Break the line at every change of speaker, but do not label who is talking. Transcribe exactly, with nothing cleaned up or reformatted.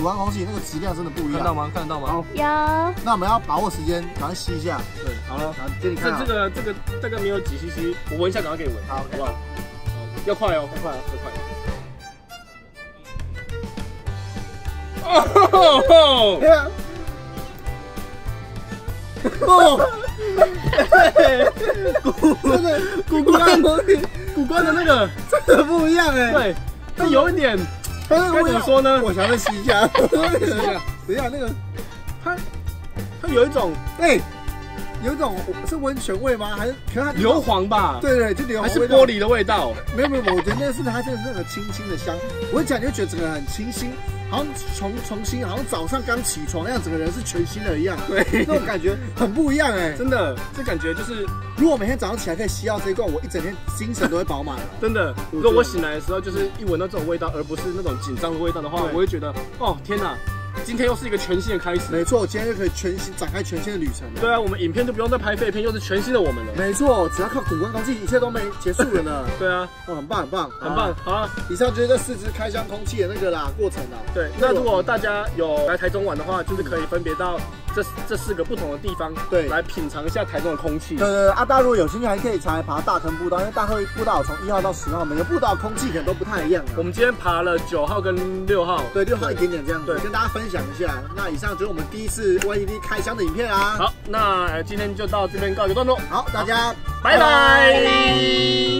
古关空气那个质量真的不一样。
看到吗？看得到吗？好，
有。
那我们要把握时间，赶快吸一下。
对，好了，
然后给你看。
这这个这个大概没有几 C C， 我闻一下，赶快给你闻。
好，
好不好？要快哦，要快哦，要快。哦，
对啊。哦，古真的古关
古关的那个
真的不一样哎。
对，它有一点，该怎么说呢？
我想再吸一下，
吸一下。
等一下那个，
它它有一种
哎。有一种是温泉味吗？还是
硫磺吧？
对对，就硫磺，
还是玻璃的味道？
没有没有，我觉得那是它真的那个清清的香。我一讲你就觉得整个人很清新，好像重重新，好像早上刚起床一样，整个人是全新的一样。
对，
那种感觉很不一样哎，
真的，这感觉就是，
如果每天早上起来可以吸到这一罐，我一整天精神都会饱满。
真的，如果我醒来的时候就是一闻到这种味道，而不是那种紧张的味道的话，我会觉得，哦天哪！今天又是一个全新的开始。没错，今天就可以全新展开全新的旅程了。对啊，我们影片就不用再拍废片，又是全新的我们了。没错，只要靠古关空气，一切都没结束了呢。对啊，哦，很棒很棒很棒。好啊，以上就是这四支开箱空气的那个啦过程啦。对，那如果大家有来台中玩的话，就是可以分别到这这四个不同的地方，对，来品尝一下台中的空气。对对对，啊，大家如果有兴趣，还可以常来爬大坑步道，因为大坑步道从一号到十号，每个步道空气可能都不太一样。我们今天爬了九号跟六号，对，六号一点点这样，对，跟大家分享一下。那以上就是我们第一次 Y T D 开箱的影片啊。好，那今天就到这边告一个段落。好，大家拜拜。